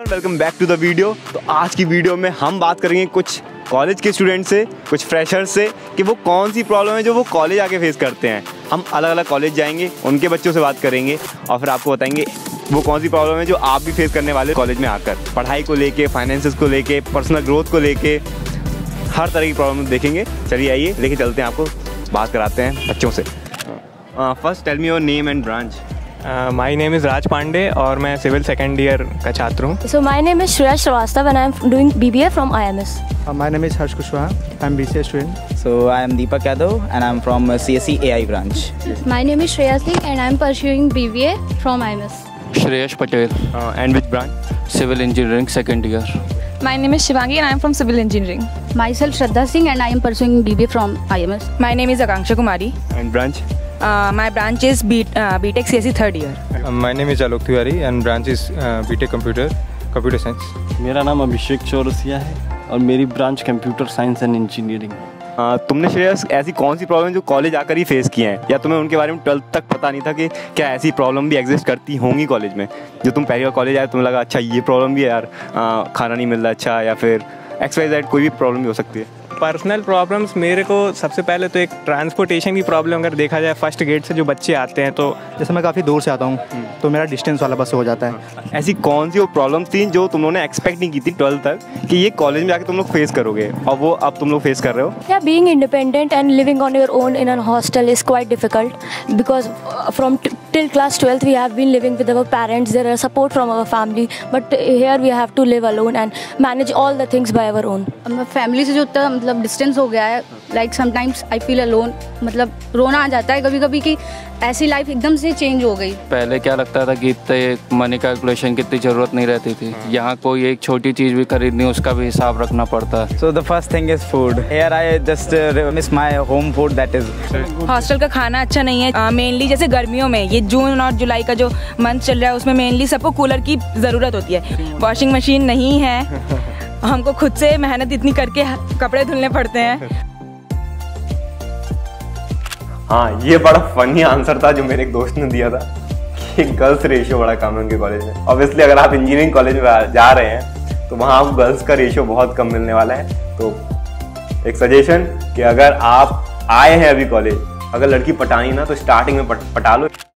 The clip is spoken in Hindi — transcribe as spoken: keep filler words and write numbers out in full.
Welcome back to the video. तो आज की वीडियो में हम बात करेंगे कुछ कॉलेज के स्टूडेंट से, कुछ फ्रेशर्स से कि वो कौन सी प्रॉब्लम है जो वो कॉलेज आके फेस करते हैं। हम अलग अलग कॉलेज जाएंगे, उनके बच्चों से बात करेंगे और फिर आपको बताएंगे वो कौन सी प्रॉब्लम है जो आप भी फेस करने वाले कॉलेज में आकर। पढ़ाई को लेके, फाइनेंसेस को लेके, पर्सनल ग्रोथ को लेके, हर तरह की प्रॉब्लम देखेंगे। चलिए आइए लेके चलते हैं, आपको बात कराते हैं बच्चों से। First tell me your name and branch. My name is Raj Pandey और मैं सिविल सेकेंड ईयर का छात्र हूँ। So my name is Shreya Srivastava and I am doing B B A from I M S. Uh, my name is Harsh Kushwaha. I am B C A student. So I am Deepak Yadav and I am from uh, C S E A I branch. My name is Shreya Singh and I am pursuing B B A from I M S. Shreyash Patel. Uh, and which branch? Civil Engineering second year. My name is Shivangi and I am from Civil Engineering. Myself Shraddha Singh and I am pursuing B B A from I M S. My name is Akanksha Kumari. And branch? Uh, my branch is B uh, B Tech C S E third year. Uh, my name is Alok Tiwari and branch is uh, B Tech Computer Computer Science. मेरा नाम अभिषेक चौरसिया है और मेरी branch computer science and engineering है। Uh, तुमने श्रेयस ऐसी कौन सी प्रॉब्लम जो कॉलेज आकर ही फेस किए हैं, या तुम्हें उनके बारे में ट्वेल्थ तक पता नहीं था कि क्या ऐसी प्रॉब्लम भी एग्जिस्ट करती होंगी कॉलेज में, जो तुम पहली बार कॉलेज आए तुम्हें लगा अच्छा ये प्रॉब्लम भी है यार, uh, खाना नहीं मिल रहा अच्छा, या फिर एक्स वाई जेड कोई भी प्रॉब्लम भी हो सकती है। पर्सनल प्रॉब्लम्स मेरे को सबसे पहले तो एक ट्रांसपोर्टेशन की प्रॉब्लम अगर देखा जाए, फर्स्ट गेट से जो बच्चे आते हैं तो जैसे मैं काफ़ी दूर से आता हूँ तो मेरा डिस्टेंस वाला बस हो जाता है। ऐसी कौन सी वो प्रॉब्लम्स थी जो तुम लोगों ने एक्सपेक्ट नहीं की थी ट्वेल्थ तक कि ये कॉलेज में जाके तुम लोग फेस करोगे और वो अब तुम लोग फेस कर रहे हो? Yeah, being independent and living on your own in a hostel is quite difficult because from t- till class twelfth we have been living with our parents. There is support from our family, but here we have to live alone and manage all the things by our own. Family से जो उतना मतलब डिस्टेंस हो गया है, like sometimes I feel alone, मतलब रोना आ जाता है कभी कभी कि ऐसी लाइफ एकदम से चेंज हो गई। पहले क्या लगता था कि इतने मनी कैलकुलेशन की इतनी ज़रूरत नहीं रहती थी, यहाँ कोई एक छोटी चीज़ भी खरीदनी उसका भी हिसाब रखना पड़ता है। So the first thing is food. Here I just uh, miss my home food, that is. Hostel का खाना अच्छा नहीं है। मेनली uh, जैसे गर्मियों में, ये जून और जुलाई का जो मंथ चल रहा है उसमें मेनली सबको कूलर की ज़रूरत होती है। वॉशिंग मशीन नहीं है, हमको खुद से मेहनत इतनी करके कपड़े धुलने पड़ते हैं। हाँ, ये बड़ा फनी आंसर था जो मेरे एक दोस्त ने दिया था कि गर्ल्स रेशियो बड़ा कम है उनके कॉलेज में। ऑब्वियसली अगर आप इंजीनियरिंग कॉलेज में जा रहे हैं तो वहाँ आपको गर्ल्स का रेशियो बहुत कम मिलने वाला है। तो एक सजेशन कि अगर आप आए हैं अभी कॉलेज, अगर लड़की पटानी ना तो स्टार्टिंग में पट, पटा लो।